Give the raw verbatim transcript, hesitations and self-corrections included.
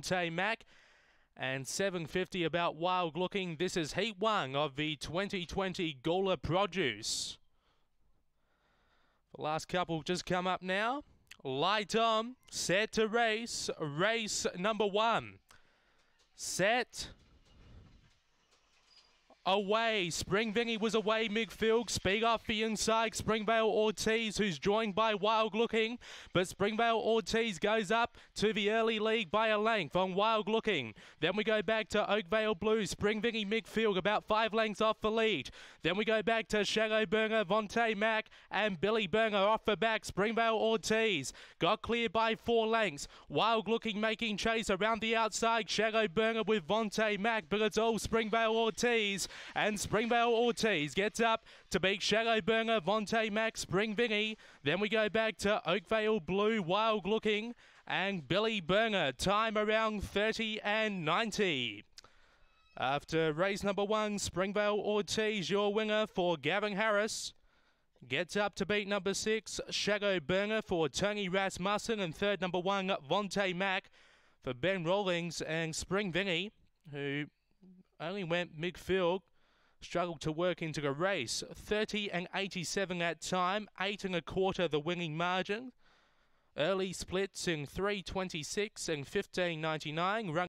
Vontae Mack. And seven fifty about Wild Looking. This is Heat one of the twenty twenty Gawler Produce. The last couple just come up now. Light on, set to race, race number one. Set. Away, Spring Vinny was away midfield, speed off the inside, Springvale Ortiz, who's joined by Wild Looking, but Springvale Ortiz goes up to the early league by a length on Wild Looking. Then we go back to Oakvale Blue, Spring Vinny midfield, about five lengths off the lead. Then we go back to Shadow Burner, Vontae Mack, and Billy Burner off the back. Springvale Ortiz got cleared by four lengths. Wild Looking making chase around the outside, Shadow Burner with Vontae Mack, but it's all Springvale Ortiz. And Springvale Ortiz gets up to beat Shadow Burner, Vontae Mack, Spring Vinny. Then we go back to Oakvale Blue, Wild Looking, and Billy Burner. Time around thirty and ninety. After race number one, Springvale Ortiz, your winner for Gavin Harris. Gets up to beat number six, Shadow Burner for Tony Rasmussen, and third number one, Vontae Mack for Ben Rawlings, and Spring Vinny, who only went midfield, struggled to work into the race. thirty and eighty-seven that time, eight and a quarter the winning margin. Early splits in three twenty-six and fifteen ninety-nine.